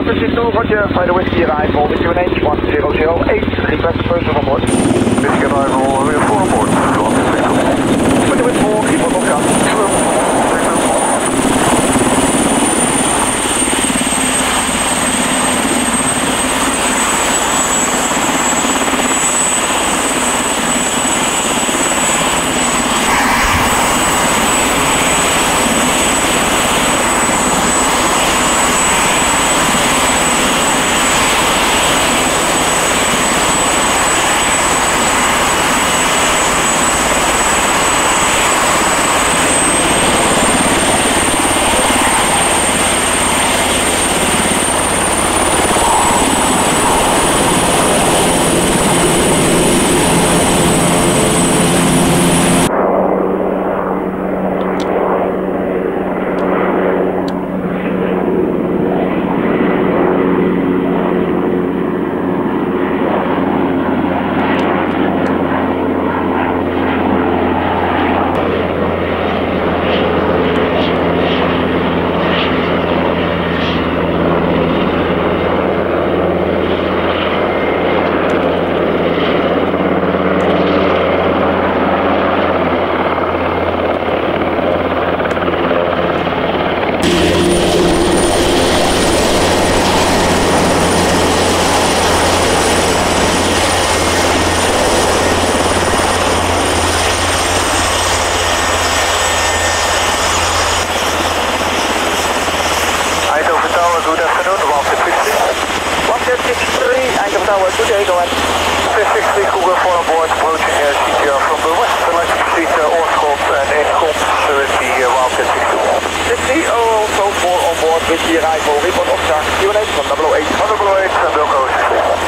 Wildcat 62, roger, flight whiskey arrival with UNH 1008, request person on board. Whiskey arrival, we're 4 on board, Wildcat 62. With wind 4, keep on look Eindhoven Tower, good day, go ahead. 663 Cougar 4 on board, approaching CTR from the west. I'd like to proceed to Oirschot and in comms with the Wildcat 62. 60, also 4 on board with the arrival, report of start, UNH from 008. Van 008 en Wilco 63.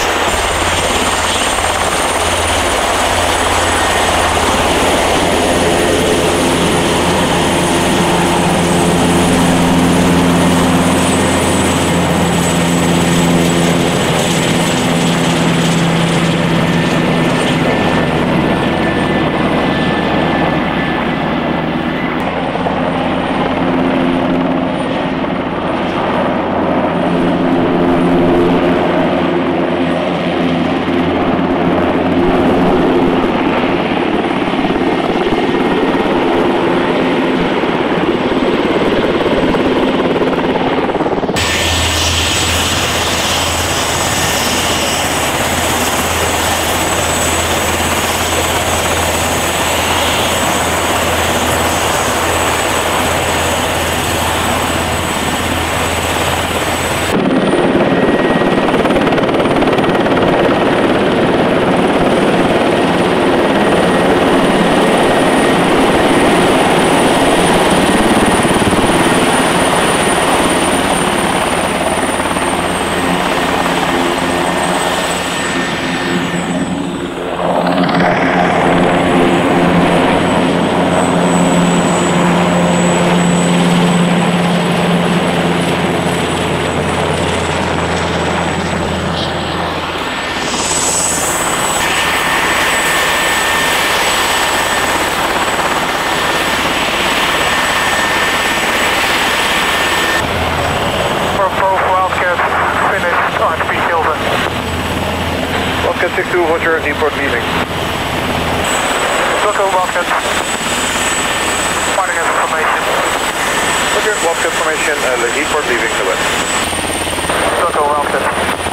Wildcat 62, roger, report leaving. Wilco, Wildcat. Finding information. Roger, Wildcat formation, report leaving the west. Wilco, Wildcat.